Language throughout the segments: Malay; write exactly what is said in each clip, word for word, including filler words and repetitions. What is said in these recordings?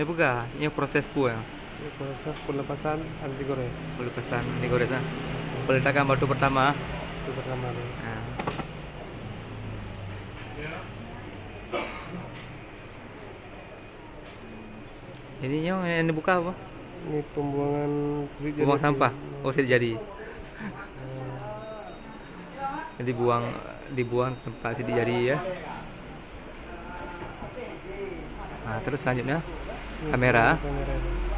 Ini bukan, ini proses pun. Ini proses pelepasan anti gores. Pelepasan anti gores. Peletakan batu pertama. Itu pertama nih. Nah. Ini yang yang dibuka apa? Ini pembuangan Buang sampah. Oh, sidik jadi. Jadi buang dibuang tempat sidik jadi ya. Nah, terus selanjutnya kamera. Kamera.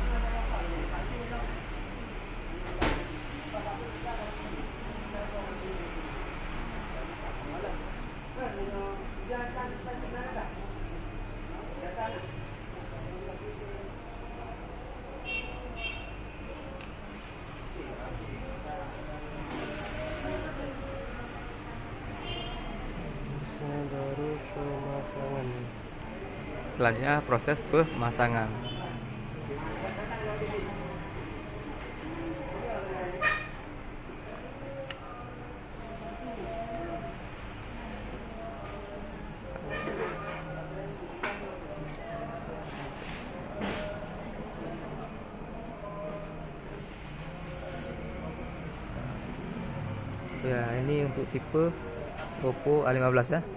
Baru pemasangan. Selanjutnya proses pemasangan. Ya, ini untuk tipe Oppo A lima belas ya.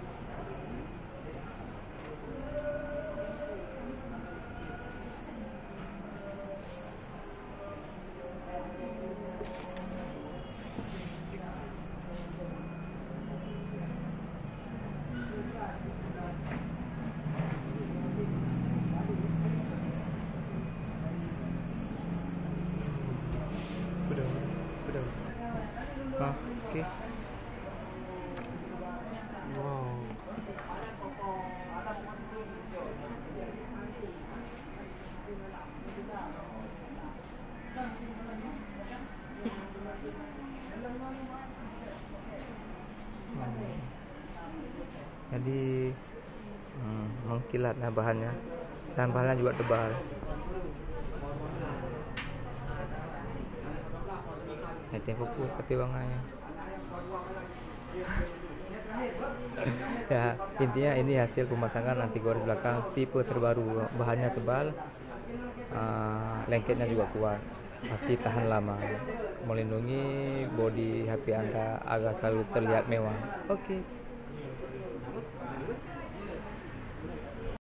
Udah, udah. Oke. Wow. Jadi hmm, mengkilat nah bahannya, dan bahannya juga tebal. Nanti fokus tapi banganya. Ya, intinya ini hasil pemasangan anti gores belakang tipe terbaru. Bahannya tebal, uh, lengketnya juga kuat, pasti tahan lama, melindungi bodi H P Anda agar selalu terlihat mewah. Oke. Okay.